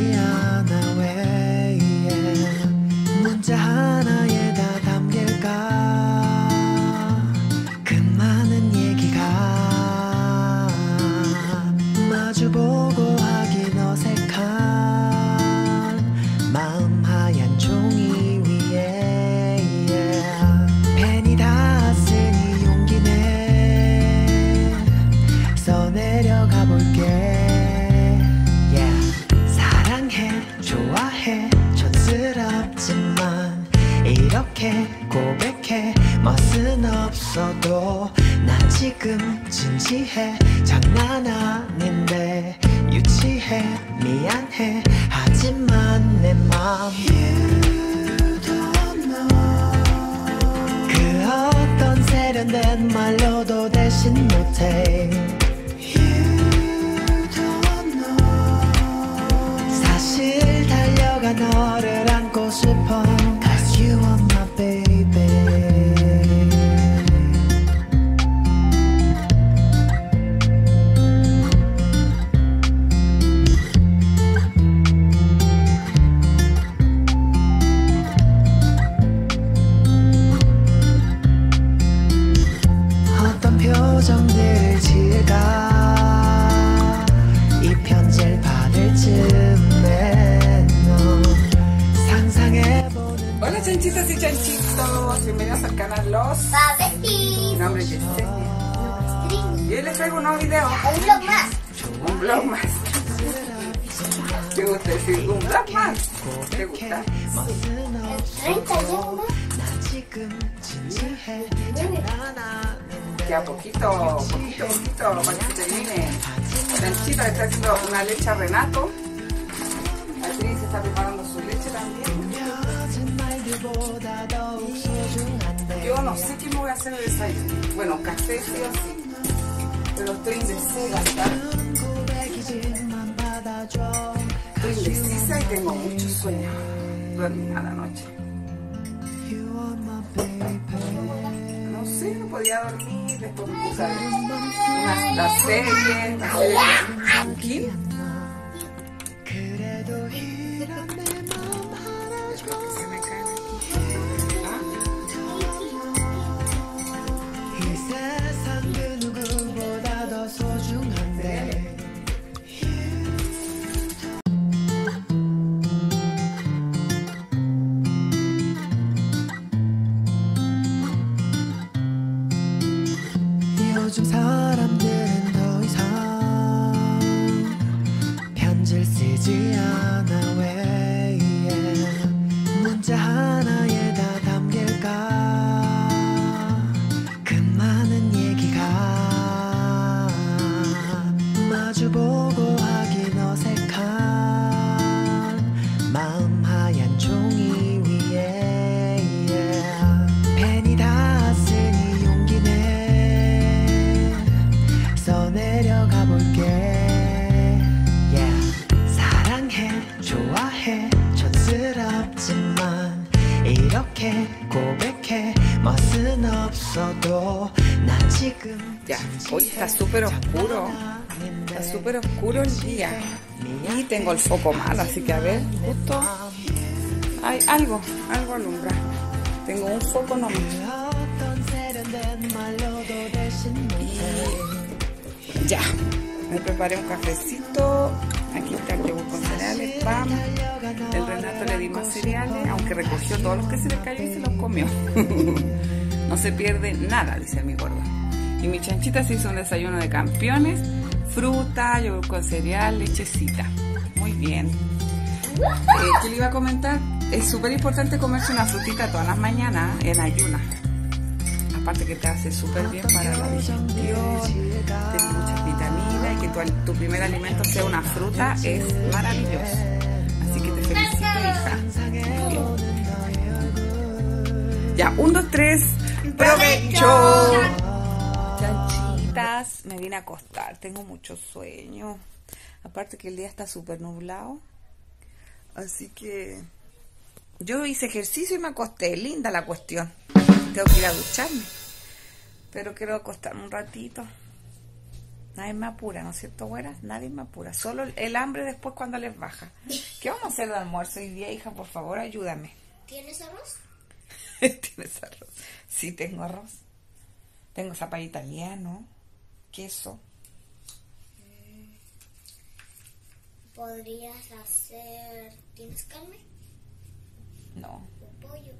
않아 왜 문자 하나에 다 담길까 그 많은 얘기가 마주보고 하긴 어색한 마음 하얀 종이 위에 펜이 다 쓰니 용기 내 써내려가 볼게 사랑해 좋아해 촌스럽지만 이렇게 고백해 멋은 없어도 나 지금 진지해 장난 아닌데 유치해 미안해 하지만 내 맘 그 어떤 세련된 말로도 대신 못해 사실 달려가 너를 안고 싶어 Cause you are my baby 어떤 표정들을 지을까 이 편지를 받을 즈음에 너 상상해보는 Hola chanchitas y chanchitos, bienvenidos al canal Los Pavetis. Mi nombre es Yesenia y hoy les traigo un nuevo video, Un vlog más. un vlog más. ¿Te gusta decir un vlog más? ¿Te gusta? 31. Queda poquito para que se termine. Chanchita le está haciendo una leche a Renato. La Trini se está preparando su leche también. Yo no sé qué me voy a hacer de desayuno. Bueno, café sí o sí, pero estoy indecisa. Estoy indecisa y tengo mucho sueño. Dormí a la noche. No sé, no podía dormir. Después me puse a ver la serie King. 요즘 사람들은 더 이상 편지를 쓰지 않아 왜 문자 하나에 다 담길까 그 많은 얘기가 마주보고 하긴 어색한 마음 하얀 종이 위에 펜이 다 쓰니 용기 내 써내려가 볼게 사랑해 좋아해 촌스럽지만 이렇게 고백해 멋은 없어도 나 지금 Ya, hoy está súper oscuro el día y tengo el foco mal, así que a ver, justo hay algo alumbra. Tengo un foco nomás. Y ya, me preparé un cafecito. Aquí está el yogur con cereales, pan. El Renato le di más cereales, aunque recogió todos los que se le cayó y se los comió. No se pierde nada, dice mi gordo. Y mi chanchita se hizo un desayuno de campeones, fruta, yogur con cereal, lechecita. Muy bien. ¿Qué le iba a comentar? Es súper importante comerse una frutita todas las mañanas en ayunas. Aparte que te hace súper bien para la digestión, tiene muchas vitaminas y que tu primer alimento sea una fruta es maravilloso. Así que te felicito, hija. Muy bien. Ya, 1, 2, 3, ¡provecho! Chanchitas, me vine a acostar, tengo mucho sueño. Aparte que el día está súper nublado. Así que yo hice ejercicio y me acosté. Linda la cuestión. Tengo que ir a ducharme, pero quiero acostarme un ratito. Nadie me apura, ¿no es cierto, güeras? Nadie me apura. Solo el hambre después cuando les baja. ¿Qué vamos a hacer de almuerzo hoy día, hija? Por favor, ayúdame. ¿Tienes arroz? ¿Tienes arroz? Sí, tengo arroz. Tengo zapallo italiano, queso. Podrías hacer... ¿Tienes carne? No. ¿O pollo?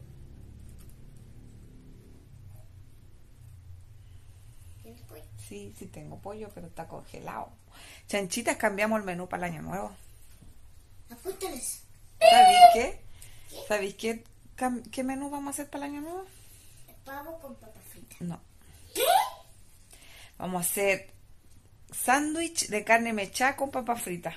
¿Tienes pollo? Sí, sí tengo pollo, pero está congelado. Chanchitas, cambiamos el menú para el año nuevo. Apúntales. ¿Sabéis qué? ¿Sabéis qué menú vamos a hacer para el año nuevo? Pavo con papa frita. No. ¿Qué? Vamos a hacer sándwich de carne mechada con papa frita.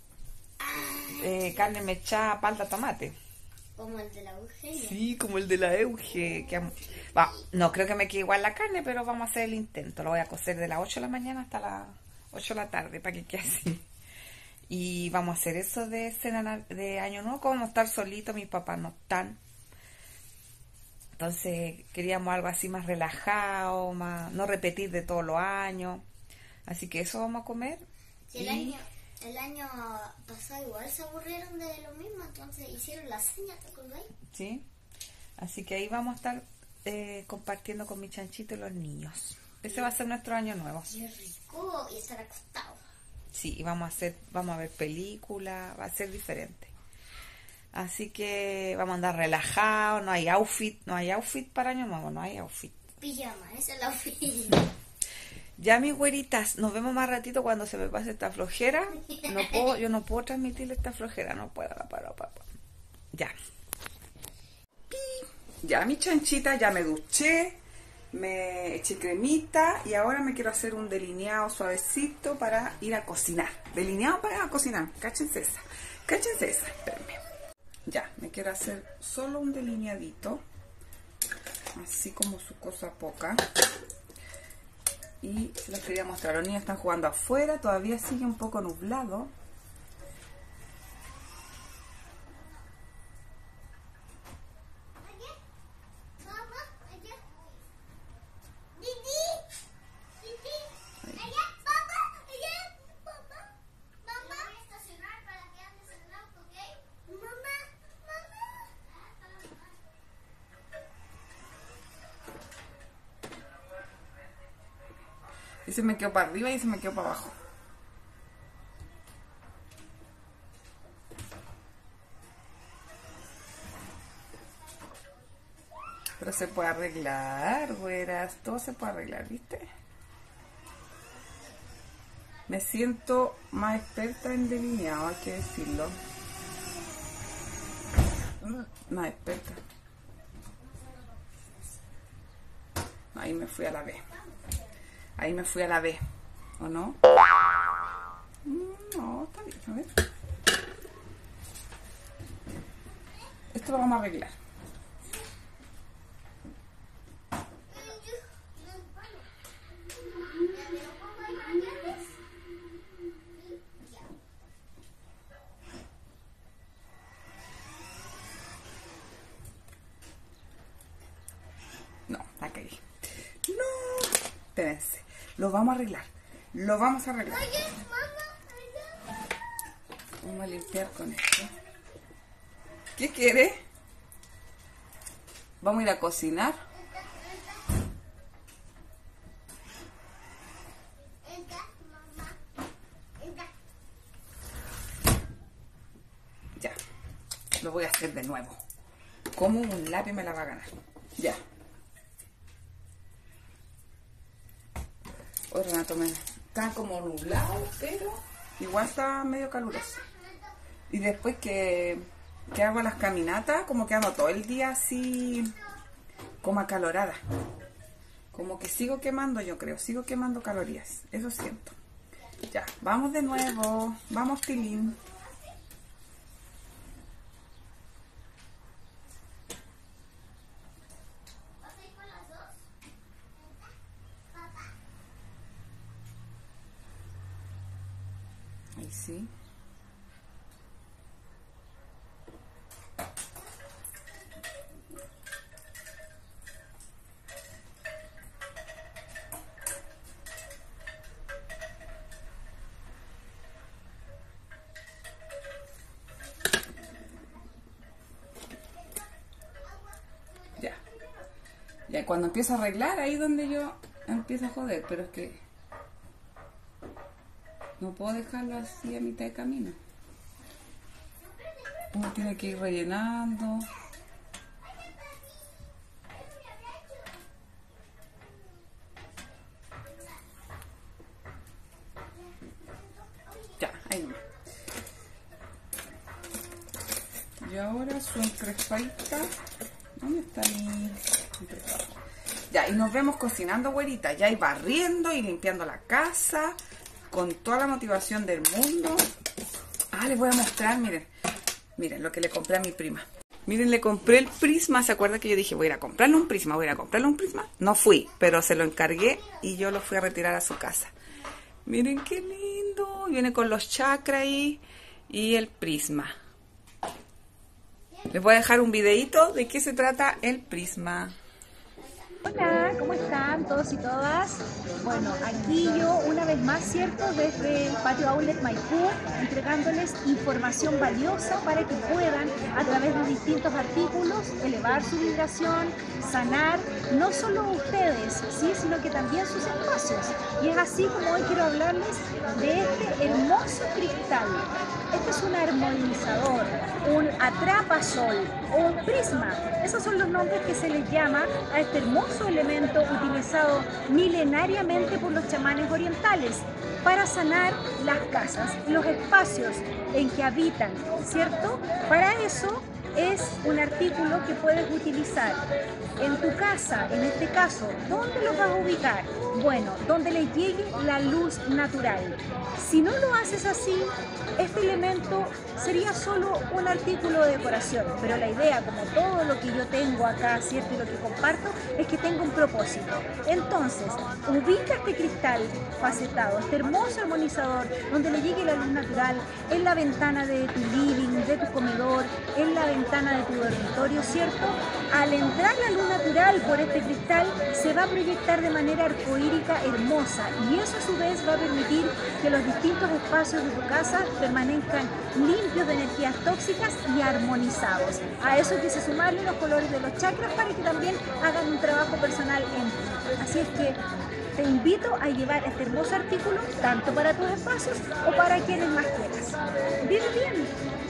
Carne mechada, palta, tomate. Como el de la Eugenia. Sí, como el de la Euge. No creo que me quede igual la carne, pero vamos a hacer el intento. Lo voy a cocer de las 8 de la mañana hasta las 8 de la tarde para que quede así. Y vamos a hacer eso de cena de año nuevo. Como vamos a estar solitos, mis papás no están. Entonces queríamos algo así más relajado, más no repetir de todos los años. Así que eso vamos a comer. Sí, el año pasado igual se aburrieron de lo mismo, entonces hicieron la seña, ¿te acordáis? Sí. Así que ahí vamos a estar compartiendo con mi chanchito y los niños. Ese va a ser nuestro año nuevo. Qué rico, y estar acostado. Sí, y vamos a ver películas, va a ser diferente. Así que vamos a andar relajados, no hay outfit para año nuevo, no hay outfit. Pijama, esa es la outfit. Ya, mis güeritas, nos vemos más ratito cuando se me pase esta flojera. Yo no puedo transmitirle esta flojera, no puedo. Ya. Ya, mi chanchita, ya me duché, me eché cremita y ahora me quiero hacer un delineado suavecito para ir a cocinar. Delineado para ir a cocinar, cáchense esa, espérenme. Ya, me quiero hacer solo un delineadito, así como su cosa poca. Y se los quería mostrar, los niños están jugando afuera, todavía sigue un poco nublado. Y se me quedó para arriba y se me quedó para abajo. Pero se puede arreglar, güeras. Todo se puede arreglar, ¿viste? Me siento más experta en delineado, hay que decirlo. Más experta. Ahí me fui a la B. ¿O no? No, está bien, a ver. Esto lo vamos a arreglar. No, la cagué. No, espérense. Lo vamos a arreglar. Vamos a limpiar con esto. ¿Qué quiere? Vamos a ir a cocinar. Ya. Lo voy a hacer de nuevo. Como un lápiz me la va a ganar. Ya. Hoy Renato está como nublado, pero igual está medio caluroso. Y después que hago las caminatas, como que ando todo el día así, como acalorada. Como que sigo quemando, yo creo, sigo quemando calorías. Eso siento. Ya, vamos de nuevo. Vamos, Tilín. Ahí sí. Ya cuando empiezo a arreglar, ahí donde yo empiezo a joder, pero es que no puedo dejarlo así a mitad de camino. Uno tiene que ir rellenando. Ya, ahí va. Y ahora su encrespadita. ¿Dónde está mi encrespada? Ya, y nos vemos cocinando, güerita. Ya, y barriendo y limpiando la casa. Con toda la motivación del mundo. Ah, les voy a mostrar, miren. Miren lo que le compré a mi prima. Miren, le compré el prisma. ¿Se acuerdan que yo dije, voy a ir a comprarle un prisma, voy a ir a comprarle un prisma? No fui, pero se lo encargué y yo lo fui a retirar a su casa. Miren qué lindo. Viene con los chakras ahí y el prisma. Les voy a dejar un videito de qué se trata el prisma. Hola, ¿cómo están todos y todas? Bueno, aquí yo una vez más, ¿cierto? Desde el patio Outlet Maipú, entregándoles información valiosa para que puedan, a través de distintos artículos, elevar su vibración, sanar, no solo ustedes, ¿sí? Sino que también sus espacios. Y es así como hoy quiero hablarles de este hermoso cristal. Este es un armonizador, un atrapasol o un prisma. Esos son los nombres que se les llama a este hermoso elemento utilizado milenariamente por los chamanes orientales para sanar las casas, los espacios en que habitan, ¿cierto? Para eso es un artículo que puedes utilizar en tu casa, en este caso. ¿Dónde lo vas a ubicar? Bueno, donde le llegue la luz natural. Si no lo haces así, este elemento sería solo un artículo de decoración, pero la idea, como todo lo que yo tengo acá, ¿cierto? Y lo que comparto, es que tenga un propósito. Entonces, ubica este cristal facetado, este hermoso armonizador, donde le llegue la luz natural, en la ventana de tu living, de tu comedor, en la ventana de tu dormitorio, ¿cierto? Al entrar la luz natural por este cristal, se va a proyectar de manera arcoírica hermosa, y eso a su vez va a permitir que los distintos espacios de tu casa permanezcan limpios de energías tóxicas y armonizados. A eso hay que sumarle los colores de los chakras para que también hagan un trabajo personal en ti. Así es que te invito a llevar este hermoso artículo tanto para tus espacios o para quienes más quieras. Bien, bien.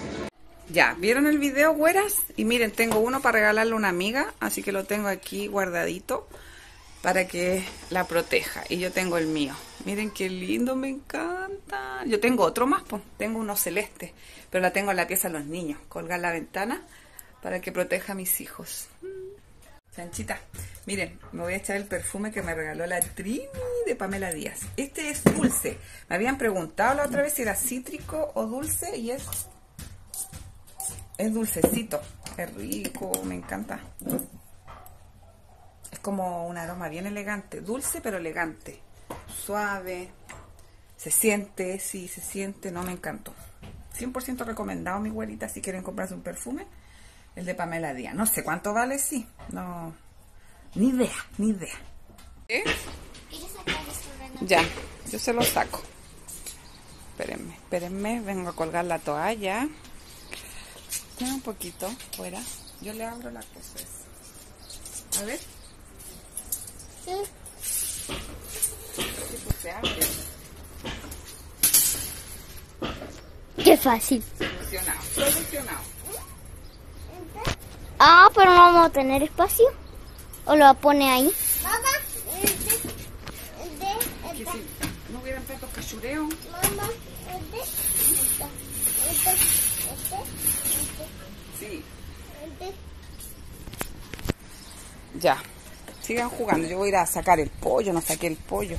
Ya, ¿vieron el video, güeras? Y miren, tengo uno para regalarle a una amiga, así que lo tengo aquí guardadito para que la proteja. Y yo tengo el mío. Miren qué lindo, me encanta. Yo tengo otro más, pues. Tengo uno celeste, pero la tengo en la pieza de los niños. Colgar en la ventana para que proteja a mis hijos. Chanchita, miren, me voy a echar el perfume que me regaló la Trini de Pamela Díaz. Este es dulce. Me habían preguntado la otra vez si era cítrico o dulce y es dulcecito. Es rico, me encanta. Es como un aroma bien elegante, dulce pero elegante, suave, se siente, sí, se siente, no, me encantó. 100% recomendado, mi güerita, si quieren comprarse un perfume, el de Pamela Díaz. No sé cuánto vale, sí, no, ni idea. ¿Eh? Ya, yo se lo saco. Espérenme, vengo a colgar la toalla. Ya un poquito fuera, yo le abro la cosa esa. A ver. Se abre. Qué fácil. Solucionado. Ah, pero no vamos a tener espacio. ¿O lo pone ahí? Mamá, Que si no hubieran tantos cachureos. Mamá, Sí. Ya. Sigan jugando, yo voy a ir a sacar el pollo, no saqué el pollo.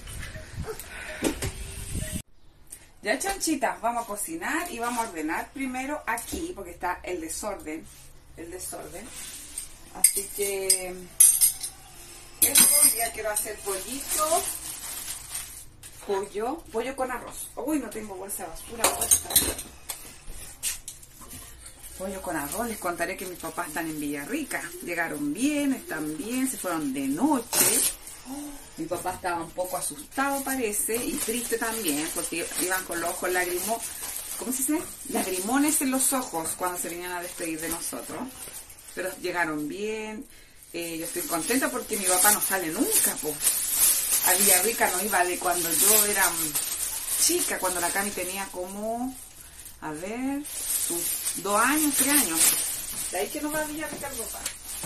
Ya, chanchitas, vamos a cocinar y vamos a ordenar primero aquí, porque está el desorden. Así que hoy día quiero hacer pollo con arroz. Uy, no tengo bolsa de basura puesta. Pollo con arroz. Les contaré que mis papás están en Villarrica. Llegaron bien, están bien, se fueron de noche. Mi papá estaba un poco asustado, parece, y triste también, porque iban con los ojos ¿cómo se dice? Lagrimones en los ojos cuando se venían a despedir de nosotros. Pero llegaron bien, yo estoy contenta porque mi papá no sale nunca, po. A Villarrica no iba de cuando yo era chica, cuando la Cami tenía como, a ver, sus 2 años, 3 años. De ahí que no va a Villarrica el papá.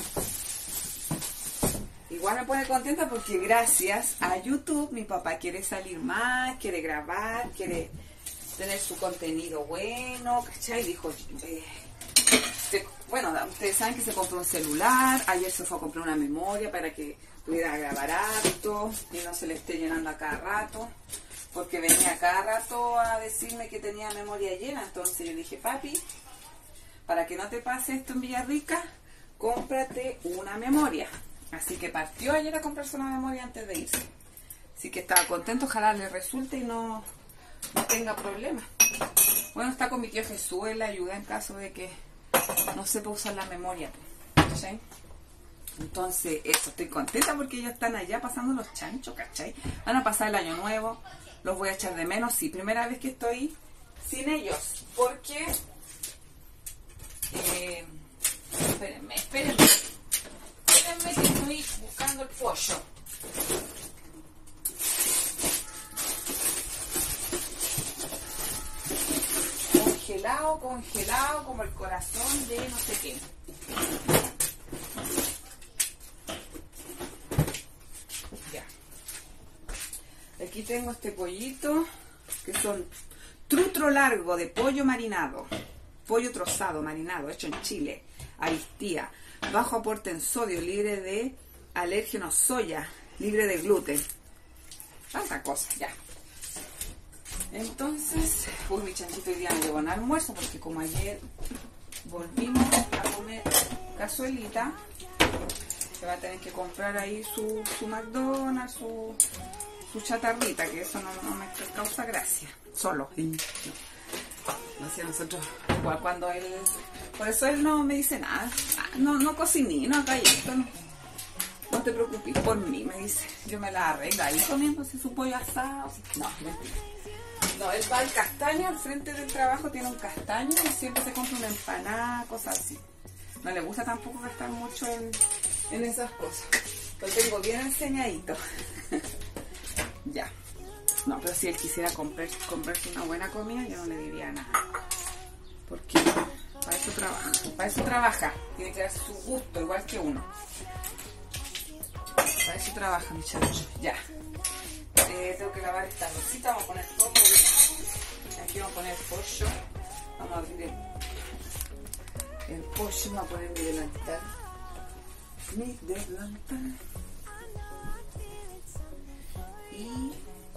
Igual me pone contenta porque gracias a YouTube mi papá quiere salir más, quiere grabar, quiere tener su contenido bueno, ¿cachai? Dijo, bueno, ustedes saben que se compró un celular, ayer se fue a comprar una memoria para que pudiera grabar harto y no se le esté llenando a cada rato, porque venía cada rato a decirme que tenía memoria llena. Entonces yo dije, papi, para que no te pase esto en Villarrica, cómprate una memoria. Así que partió ayer a comprarse una memoria antes de irse. Así que estaba contento, ojalá le resulte y no tenga problemas. Bueno, está con mi tío Jesús, él le ayuda en caso de que no sepa usar la memoria, ¿cachai? Entonces, eso, estoy contenta porque ellos están allá pasando los chanchos, ¿cachai? Van a pasar el año nuevo, los voy a echar de menos, sí, primera vez que estoy sin ellos, porque... espérenme que estoy buscando el pollo. Congelado como el corazón de no sé qué. Ya. Aquí tengo este pollito, que son trutro largo de pollo marinado, pollo trozado marinado, hecho en Chile, aristía, bajo aporte en sodio, libre de alérgenos soya, libre de gluten. Tanta cosa, ya. Entonces, pues mi chanchito hoy día me llevó un almuerzo porque como ayer volvimos a comer cazuelita, se va a tener que comprar ahí su McDonald's, su chatarrita, que eso no me causa gracia, solo. No sé, nosotros, igual cuando él, por eso él no me dice nada, no cociné, no haga esto, no te preocupes por mí, me dice, yo me la arreglo ahí comiéndose su pollo asado, no, mentira. No, él va al castaño, al frente del trabajo tiene un castaño y siempre se compra una empanada, cosas así. No le gusta tampoco gastar mucho en esas cosas. Lo tengo bien enseñadito. Ya. No, pero si él quisiera comprarse una buena comida, yo no le diría nada. Porque para eso trabaja. Tiene que darse su gusto, igual que uno. Para eso trabaja, muchachos. Ya. Tengo que lavar esta rosita, vamos a poner todo. Aquí vamos a poner pollo. Vamos a abrir el pollo, vamos a poner mi delantal. Y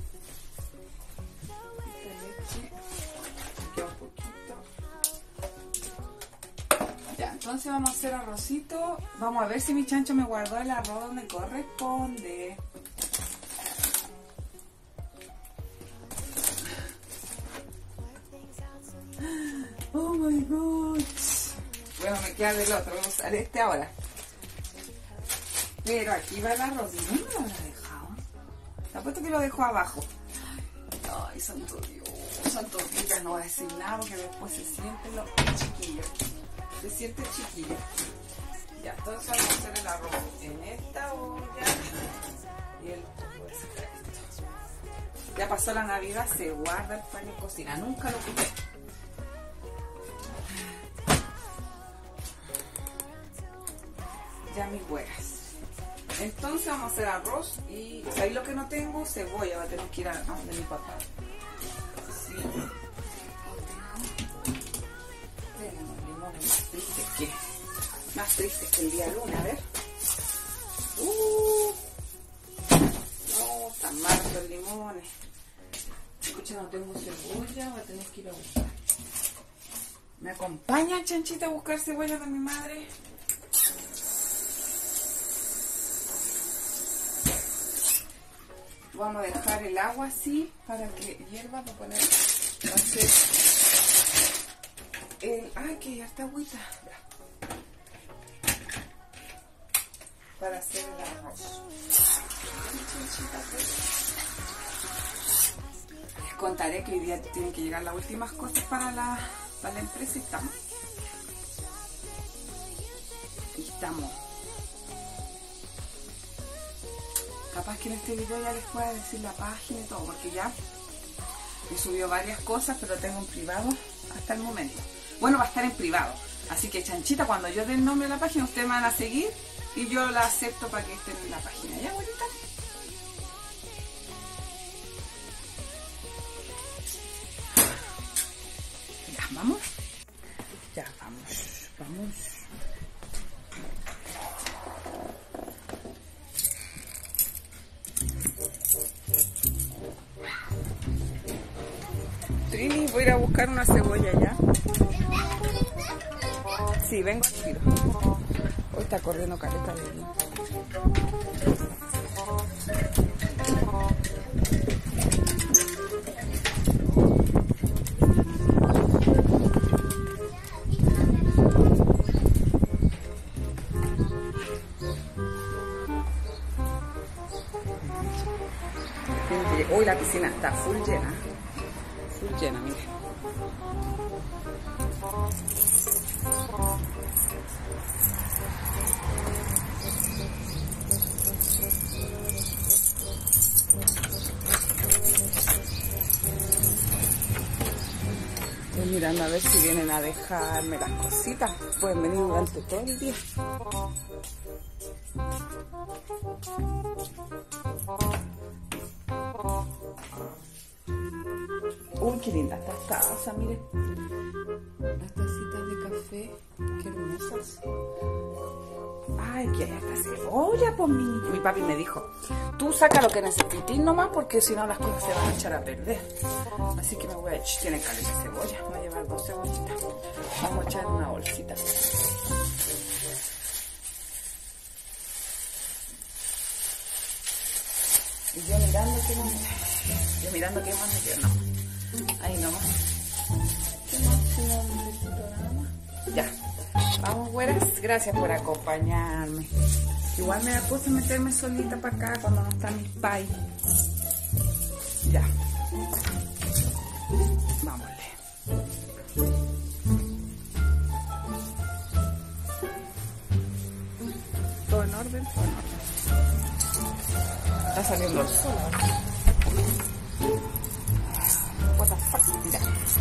esta leche, aquí un poquito. Ya, entonces vamos a hacer arrocito. Vamos a ver si mi chancho me guardó el arroz donde corresponde. Oh my god. Bueno, me queda del otro, voy a usar este ahora. Pero aquí va el arroz. ¿Y dónde lo habrá dejado? Te apuesto que lo dejó abajo. Ay, santo Dios. Santo Dios, ya no voy a decir nada porque después se sienten los chiquillos. Se siente chiquillo. Ya, entonces vamos a hacer el arroz en esta olla. Y el voy a sacar esto. Ya pasó la Navidad, se guarda el pan en cocina. Nunca lo quité. Ya mis huevas. Entonces vamos a hacer arroz y ahí lo que no tengo, cebolla, va a tener que ir a donde mi papá. Sí. Tenemos limones más tristes que el día lunes, a ver. No, están malos los limones. Escucha, no tengo cebolla, voy a tener que ir a buscar. ¿Me acompaña, chanchita, a buscar cebolla de mi madre? Vamos a dejar el agua así para que hierva, para poner, va a ser el, ay, que ya está agüita, para hacer el arroz. Les contaré que hoy día tienen que llegar las últimas cosas para la empresa y estamos capaz que en este video ya les pueda decir la página y todo, porque ya he subido varias cosas, pero tengo en privado hasta el momento. Bueno, va a estar en privado, así que chanchita, cuando yo dé el nombre de la página, ustedes me van a seguir y yo la acepto para que estén en la página. ¿Ya, abuelita? Ya, vamos. Ya, vamos. Trini, voy a ir a buscar una cebolla ya. Sí, vengo al tiro. Hoy está corriendo caleta de viento. Hoy la piscina está full llena. Full llena, mire. Estoy mirando a ver si vienen a dejarme las cositas. Pueden venir durante todo el día. Uy, qué linda esta taza, miren. Las tacitas de café, qué hermosas. Ay, que hay esta cebolla, pues mi papi me dijo, tú saca lo que necesites nomás, porque si no las cosas se van a echar a perder. Así que me voy a echar, tiene caleta de cebolla, voy a llevar 2 cebollitas. Vamos a echar en una bolsita. Y yo mirando qué más me queda, no. Ahí nomás. Ya. Vamos, güeras. Gracias por acompañarme. Igual me da cosa meterme solita para acá cuando no están mis pais. Ya. Vámonos. Todo en orden, todo en orden. Está saliendo el sol. What the fuck, mira.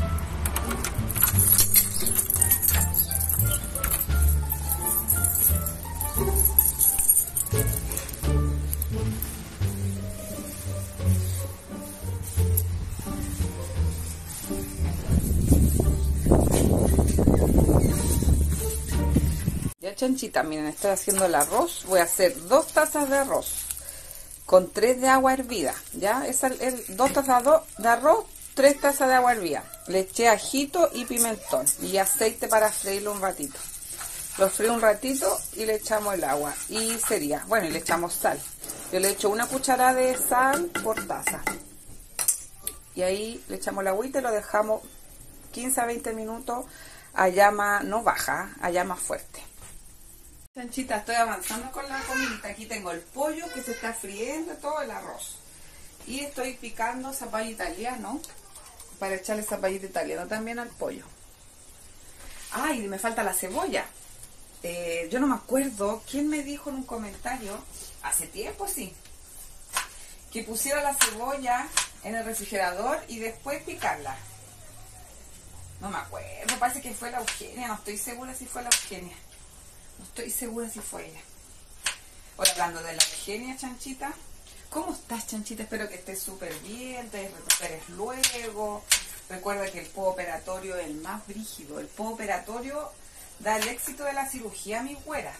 Ya, chanchita, miren, estoy haciendo el arroz. Voy a hacer 2 tazas de arroz con 3 de agua hervida. Ya, es 2 tazas de arroz, 3 tazas de agua hervida. Le eché ajito y pimentón y aceite para freírlo un ratito. Lo frío un ratito y le echamos el agua. Y sería, bueno, y le echamos sal. Yo le echo 1 cucharada de sal por taza. Y ahí le echamos la agüita y lo dejamos 15 a 20 minutos a llama no baja, a llama fuerte. Chanchita, estoy avanzando con la comida. Aquí tengo el pollo que se está friendo, todo el arroz. Y estoy picando zapallo italiano para echarle zapallito italiano también al pollo. Ay, me falta la cebolla. Yo no me acuerdo quién me dijo en un comentario, hace tiempo sí, que pusiera la cebolla en el refrigerador y después picarla. No me acuerdo, parece que fue la Eugenia, no estoy segura si fue la Eugenia. No estoy segura si fue ella. Ahora, hablando de la Eugenia, chanchita, ¿cómo estás, chanchita? Espero que estés súper bien, te recuperes luego. Recuerda que el postoperatorio es el más brígido. El postoperatorio da el éxito de la cirugía, mis güeras.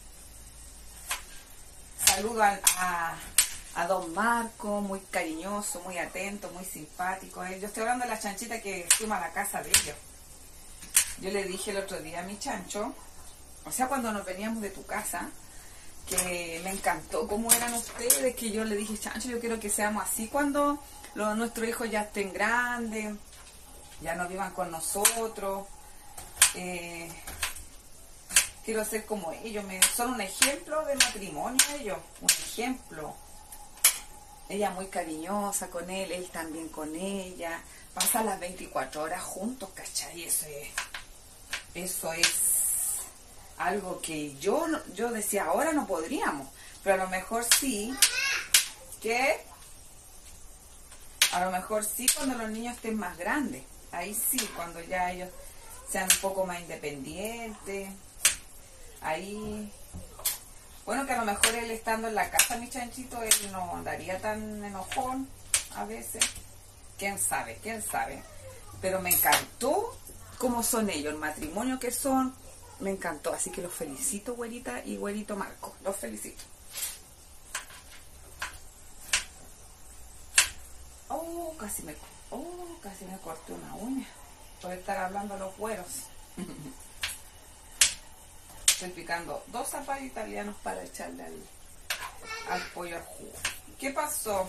Saludo a don Marco, muy cariñoso, muy atento, muy simpático. Yo estoy hablando de la chanchita que fuimos a la casa de ellos. Yo le dije el otro día a mi chancho, o sea, cuando nos veníamos de tu casa, que me encantó cómo eran ustedes, que yo le dije, chancho, yo quiero que seamos así cuando nuestros hijos ya estén grandes, ya no vivan con nosotros. Quiero ser como ellos, son un ejemplo de matrimonio ellos, un ejemplo. Ella muy cariñosa con él también con ella, pasan las 24 horas juntos, ¿cachai? Eso es algo que yo decía, ahora no podríamos, pero a lo mejor sí, ¿Qué? A lo mejor sí cuando los niños estén más grandes. Ahí sí, cuando ya ellos sean un poco más independientes. Ahí... Bueno, que a lo mejor él estando en la casa, mi chanchito, él no andaría tan enojón a veces. ¿Quién sabe? ¿Quién sabe? Pero me encantó cómo son ellos, el matrimonio que son. Me encantó. Así que los felicito, güerita y güerito Marco. Los felicito. Casi me corté una uña por estar hablando a los güeros. Estoy picando 2 zapallos italianos para echarle al pollo al jugo. ¿Qué pasó?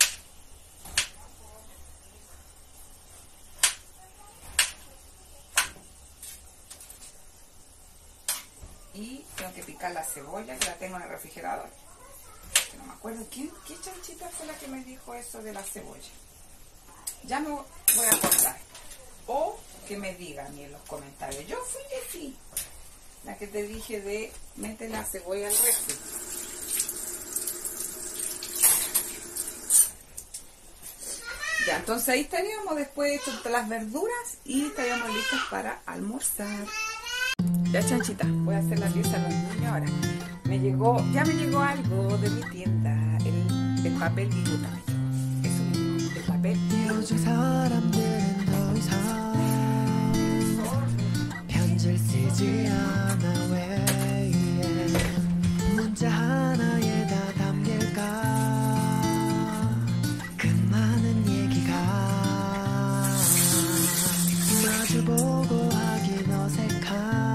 Y tengo que picar la cebolla, que la tengo en el refrigerador. Que no me acuerdo qué chanchita fue la que me dijo eso de la cebolla. Ya me voy a acordar. O que me digan en los comentarios. Yo fui de ti. La que te dije de meter la cebolla al refri. Ya, entonces ahí estaríamos después hechas las verduras y estaríamos listos para almorzar. Ya, chanchita, voy a hacer la pieza a los niños ahora. Ya me llegó algo de mi tienda, el papel viruta. Eso mismo, el papel 요즘 사람들은 더 이상 편지를 쓰지 않아 왜 문자 하나에 다 담길까 그 많은 얘기가 마주보고 하긴 어색한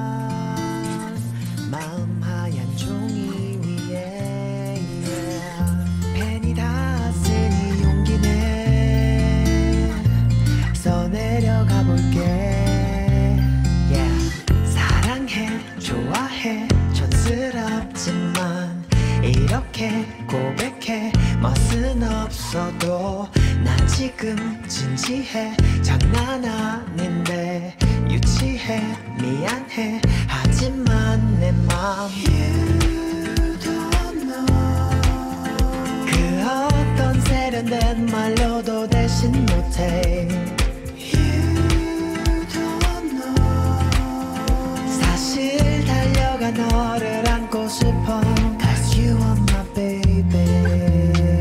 마음 하얀 종이 위에 펜이 다 쓰니 용기 내려가 볼게 사랑해 좋아해 촌스럽지만 이렇게 고백해 멋은 없어도 난 지금 진지해 장난 아닌데 유치해 미안해 하지만 내 맘 You don't know 그 어떤 세련된 말로도 대신 못해 사실 달려가 너를 안고 싶어 Cause you are my baby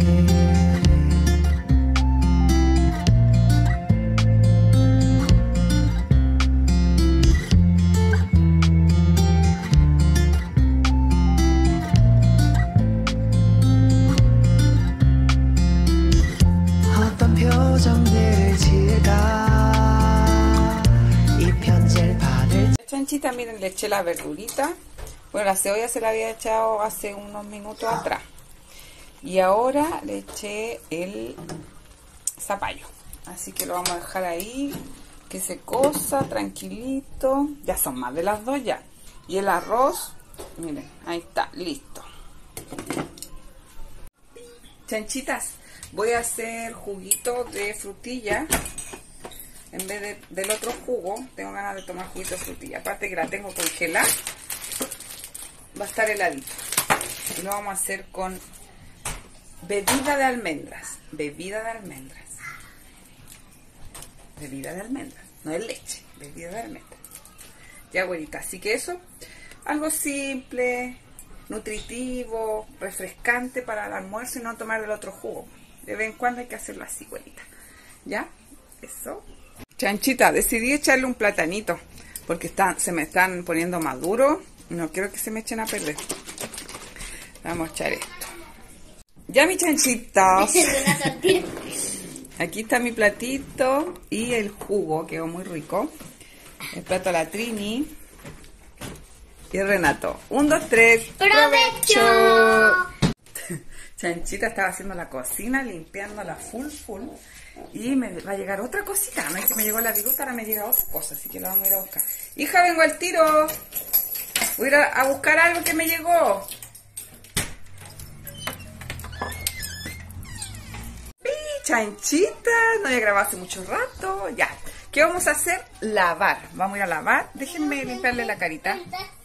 어떤 표정들을 지을까 이 편지를 받을 chanchita, miren, le eché la verdurita. Bueno, la cebolla se la había echado hace unos minutos atrás. Y ahora le eché el zapallo. Así que lo vamos a dejar ahí, que se cosa, tranquilito. Ya son más de las 2 ya. Y el arroz, miren, ahí está, listo. Chanchitas, voy a hacer juguito de frutilla. En vez del otro jugo, tengo ganas de tomar juguito de frutilla. Aparte que la tengo congelada, va a estar heladito. Y lo vamos a hacer con bebida de almendras. Bebida de almendras. Bebida de almendras. No es leche, bebida de almendras. Ya, abuelita. Así que eso, algo simple, nutritivo, refrescante para el almuerzo y no tomar del otro jugo. De vez en cuando hay que hacerlo así, abuelita. ¿Ya? Eso. Chanchita, decidí echarle un platanito porque se me están poniendo maduros. No quiero que se me echen a perder. Vamos a echar esto. Ya, mis chanchitas. Aquí está mi platito y el jugo, quedó muy rico. El plato a la Trini y el Renato. 1, 2, 3. ¡Provecho! Chanchita estaba haciendo la cocina, limpiándola full. Y me va a llegar otra cosita. No es que me llegó la viruta, ahora me llega otra cosa. Así que la vamos a ir a buscar. Hija, vengo al tiro. Voy a ir a buscar algo que me llegó. Chanchita, no había grabado hace mucho rato. Ya. ¿Qué vamos a hacer? Lavar. Vamos a ir a lavar. Déjenme limpiarle la carita.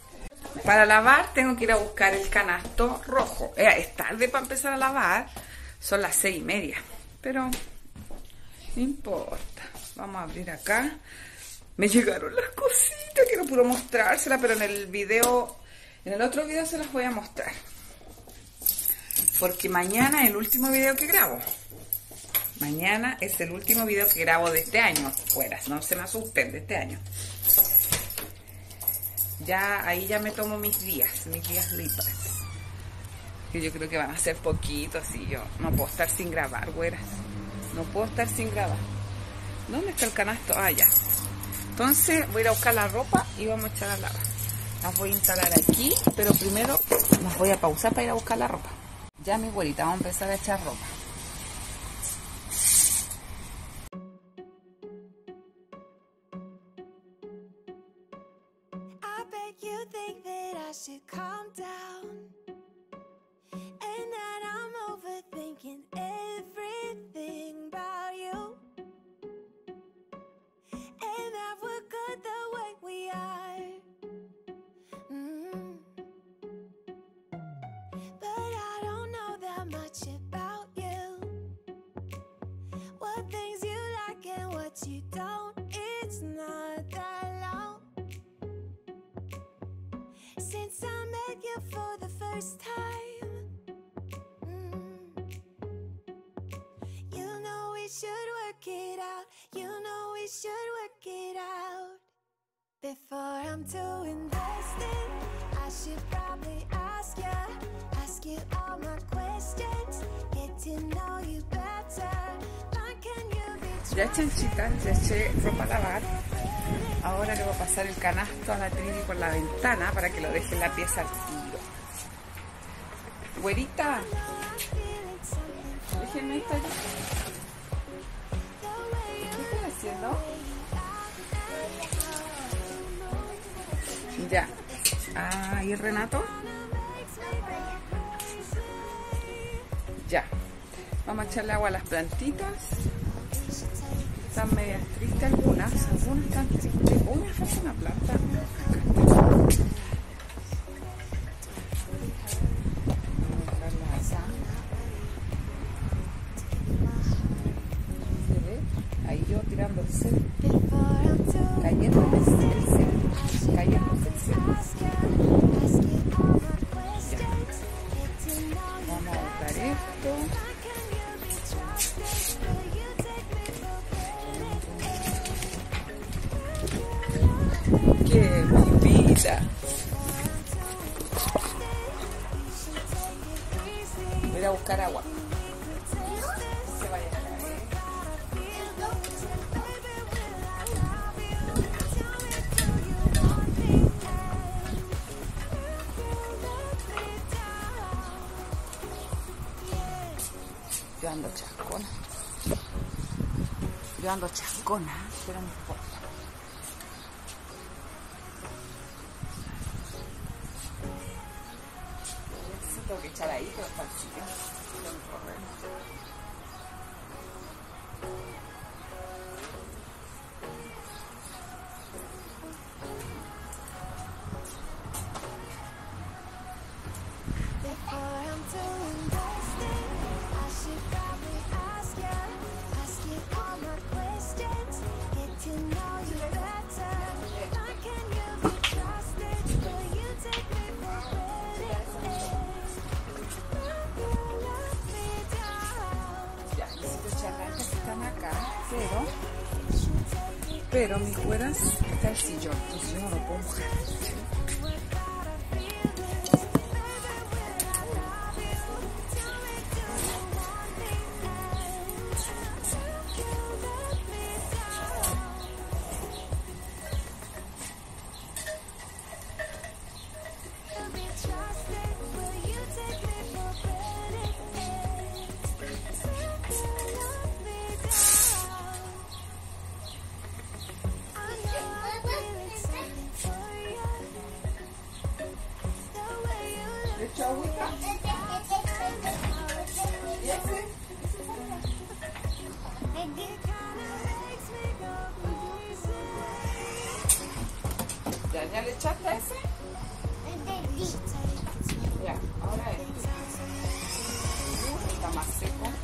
Para lavar tengo que ir a buscar el canasto rojo. Es tarde para empezar a lavar, Son las 6:30, pero no importa. Vamos a abrir acá. Me llegaron las cositas que no puedo mostrárselas, pero en el otro video se las voy a mostrar. Porque mañana es el último video que grabo. Mañana es el último video que grabo de este año. Fuera, no se me asusten, de este año. Ya, ahí ya me tomo mis días libres. Que yo creo que van a ser poquitos, y yo no puedo estar sin grabar, güeras. No puedo estar sin grabar. ¿Dónde está el canasto? Ah, ya. Entonces voy a ir a buscar la ropa y vamos a echar a lavar. Las voy a instalar aquí, pero primero las voy a pausar para ir a buscar la ropa. Ya, mi güerita, vamos a empezar a echar ropa. I bet you think that I should calm down, and that I'm overthinking everything about you, and that we're good the way we are. But I don't know that much about you, what things you like and what you don't. It's not that long since I met you for the first time. You know we should work it out. You know we should work it out. Before I'm too invested, I should probably ask you all my questions, get to know you better. Like, can you be Ya, chanchitas, ya eché ropa a lavar. Ahora le voy a pasar el canasto a la Trini por la ventana para que lo deje en la pieza al tiro. Güerita, déjenme esta ya. ¿Qué estás haciendo? Ya. Ah, ¿y el Renato? Ya. Vamos a echarle agua a las plantitas. Están medias tristes algunas están tristes. Uy, es una planta. ¿Se ve? Ahí yo tirando el cel. Cayéndose el cel. Cayéndose el cel. Vamos a botar esto. ¡Qué vida! Voy a ir a buscar agua. Se vaya a caer. Yo ando chascona. Pero no importa. Tengo que echar ahí, pero está el sitio. Pero mis güeras está el sillón, entonces yo no lo puedo mojar. ¿Ya le echaste ese? Ya, ahora este. Está más seco.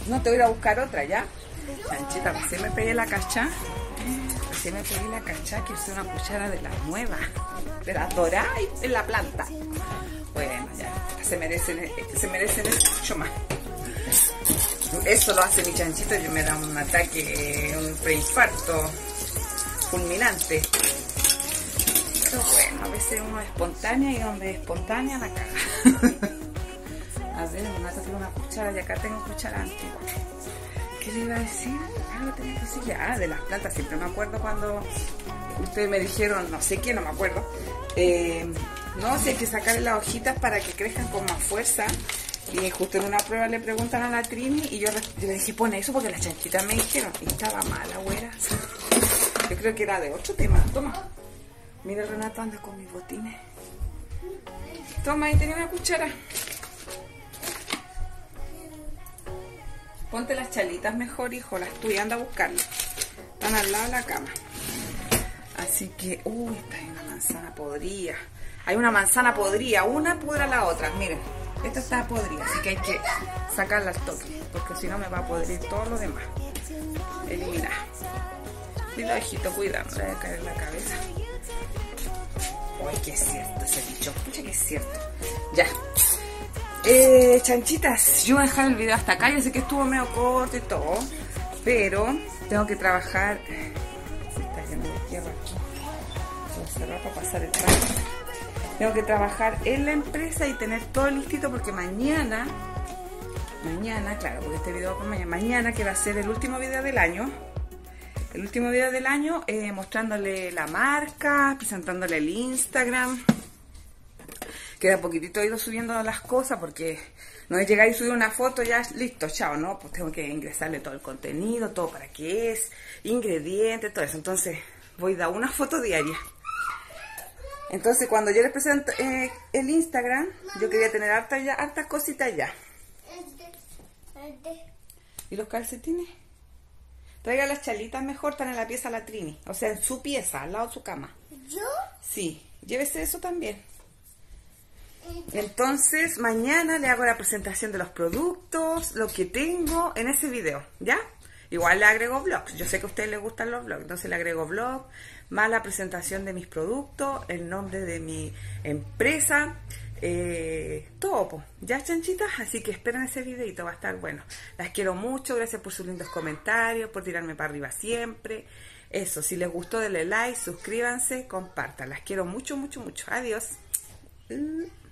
No, te voy a ir a buscar otra, ¿ya? Chanchita, recién me pegué la cacha. Recién me pegué la cacha, que es una cuchara de la nueva. De la dorada y en la planta. Bueno, ya, se merecen mucho más. Eso lo hace mi chanchito y me da un ataque, un preinfarto fulminante. Pero bueno, a veces uno es espontánea y donde es espontánea la caga. A ver, Renato tiene una cuchara y acá tengo cuchara antigua. ¿Qué le iba a decir? Algo tenía que decirle. Ah, de las plantas, siempre me acuerdo cuando ustedes me dijeron, no sé qué, no me acuerdo. No, si hay que sacarle las hojitas para que crezcan con más fuerza. Y justo en una prueba le preguntan a la Trini y yo le dije, pon eso porque las chanchitas me dijeron. Y estaba mala, güera. Yo creo que era de otro tema. Toma. Mira, Renato anda con mis botines. Toma, ahí tenía una cuchara. Ponte las chalitas mejor, hijo, las tuyas, anda a buscarlas. Están al lado de la cama. Así que, uy, esta es una manzana podrida. Hay una manzana podrida, una pudra la otra, miren. Esta está podrida, así que hay que sacarla al toque, porque si no me va a podrir todo lo demás. Eliminar. Y lo dejito cuidando, le voy a caer en la cabeza. Uy, que es cierto ese dicho, escucha que es cierto. Ya. Chanchitas, yo voy a dejar el video hasta acá. Yo sé que estuvo medio corto y todo, pero tengo que trabajar. Está lleno de tierra aquí. Voy a cerrar para pasar el traje. Tengo que trabajar en la empresa y tener todo listito porque mañana, claro, porque este video va por mañana que va a ser el último video del año. El último video del año, mostrándole la marca, presentándole el Instagram. Queda poquitito, he ido subiendo las cosas porque no es llegar y subir una foto ya listo, chao, ¿no? Pues tengo que ingresarle todo el contenido, todo para qué es, ingredientes, todo eso. Entonces voy a dar una foto diaria. Entonces cuando yo les presento el Instagram, yo quería tener hartas cositas ya. ¿Y los calcetines? Traiga las chalitas mejor, están en la pieza la Trini. O sea, en su pieza, al lado de su cama. ¿Yo? Sí, llévese eso también. Entonces, mañana le hago la presentación de los productos, lo que tengo en ese video, ¿ya? Igual le agrego vlogs. Yo sé que a ustedes les gustan los vlogs, entonces le agrego vlog, más la presentación de mis productos, el nombre de mi empresa, todo, ¿ya, chanchitas? Así que esperen ese videito, va a estar bueno. Las quiero mucho, gracias por sus lindos comentarios, por tirarme para arriba siempre. Eso, si les gustó, denle like, suscríbanse, compartan. Las quiero mucho, mucho, mucho. Adiós.